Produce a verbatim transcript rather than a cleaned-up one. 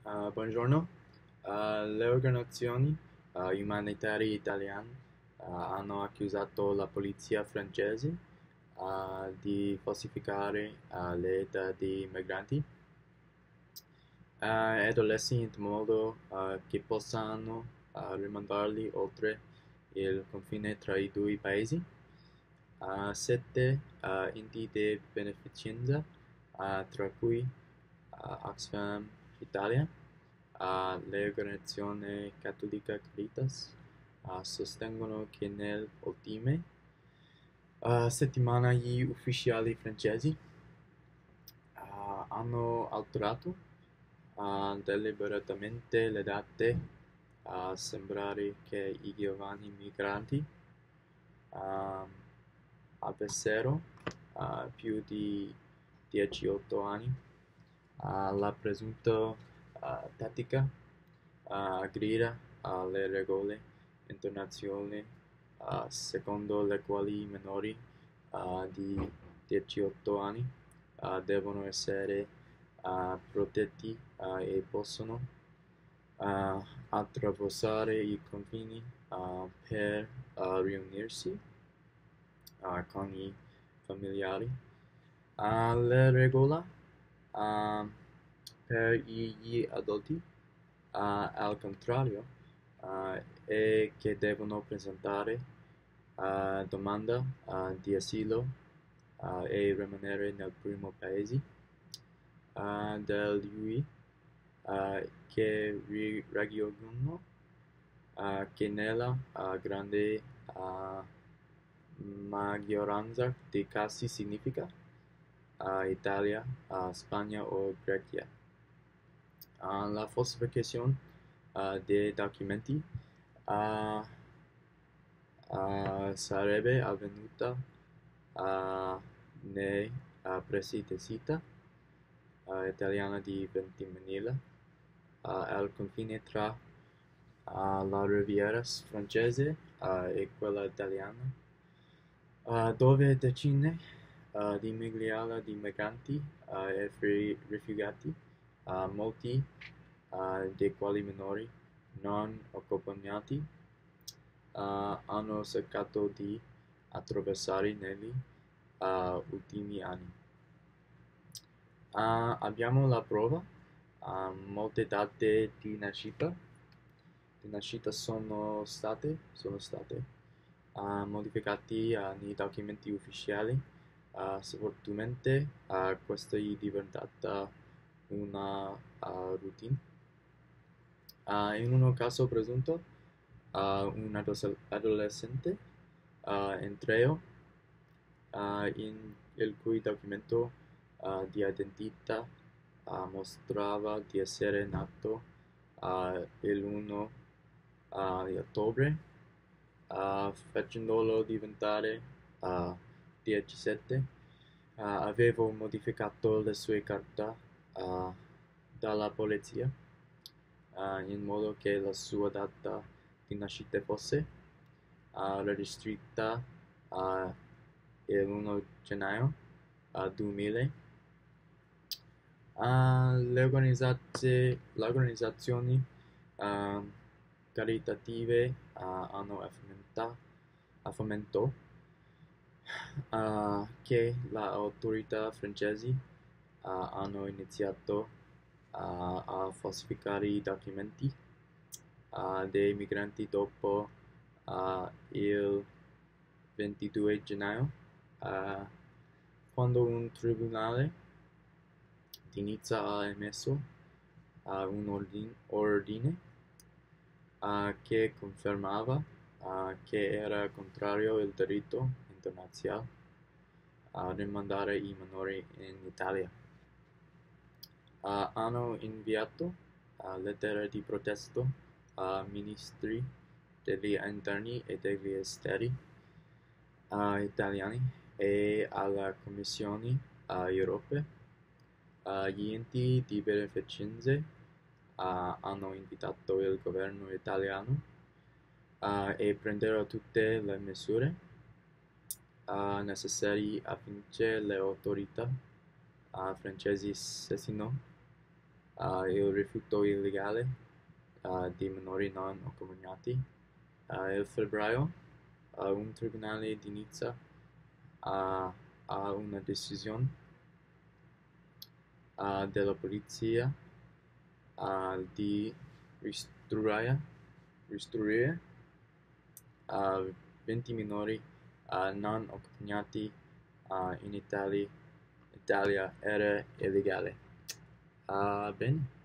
Uh, buongiorno. Uh, le organizzazioni uh, umanitarie italiane uh, hanno accusato la polizia francese uh, di falsificare uh, le età dei migranti uh, ed in modo uh, che possano uh, rimandarli oltre il confine tra i due paesi. Uh, sette uh, enti di beneficenza, uh, tra cui uh, Oxfam Italia, uh, l'organizzazione cattolica Caritas, uh, sostengono che nelle ultime uh, settimane gli ufficiali francesi uh, hanno alterato uh, deliberatamente le date a sembrare che i giovani migranti uh, avessero uh, più di diciotto anni. Uh, la presunta uh, tattica uh, aggrida alle regole internazionali uh, secondo le quali i minori uh, di diciotto anni uh, devono essere uh, protetti uh, e possono uh, attraversare i confini uh, per uh, riunirsi uh, con i familiari. Uh, la regola uh, per gli adulti, uh, al contrario, uh, è che devono presentare uh, domanda uh, di asilo uh, e rimanere nel primo paese uh, degli U E uh, che ri- raggiungono uh, che nella uh, grande uh, maggioranza dei casi significa uh, Italia, uh, Spagna o Grecia. Uh, la falsificazione uh, dei documenti uh, uh, sarebbe avvenuta uh, nei uh, pressi di città uh, italiana di Ventimiglia, uh, al confine tra uh, la Riviera francese uh, e quella italiana, uh, dove decine uh, di migliaia di migranti uh, e rifugiati, uh, molti uh, dei quali minori non accompagnati, uh, hanno cercato di attraversare negli uh, ultimi anni. Uh, abbiamo la prova, uh, molte date di nascita, di nascita sono state, sono state uh, modificate uh, nei documenti ufficiali. Uh, sfortunatamente uh, questa è diventata una uh, routine. Uh, in un caso presunto, uh, un ados- adolescente uh, entrò uh, in il cui documento uh, di identità uh, mostrava di essere nato uh, il primo uh, di ottobre, uh, facendolo diventare uh, diciassette. Uh, avevo modificato le sue carte uh, dalla polizia uh, in modo che la sua data di nascita fosse uh, registrata uh, il primo gennaio uh, duemila. Uh, le organizzazioni, le organizzazioni uh, caritative uh, hanno affirmato, affirmato uh, che le autorità francesi uh, hanno iniziato uh, a falsificare i documenti uh, dei migranti dopo uh, il ventidue gennaio, uh, quando un tribunale di Nizza ha emesso uh, un ordine, ordine uh, che confermava uh, che era contrario al diritto internazionale a rimandare i minori in Italia. Uh, hanno inviato uh, lettere di protesta a ministri degli interni e degli esteri uh, italiani e alla Commissione uh, europea. Uh, gli enti di beneficenza uh, hanno invitato il governo italiano uh, a prendere tutte le misure uh, necessarie affinché le autorità uh, francesi cessino uh, il rifiuto illegale uh, di minori non accompagnati. Uh, il febbraio uh, un tribunale di Nizza ha, ha una decisione uh, della polizia uh, di istruire, istruire uh, venti minori uh, non accompagnati uh, in Italia, Italia era illegale. Uh, bene.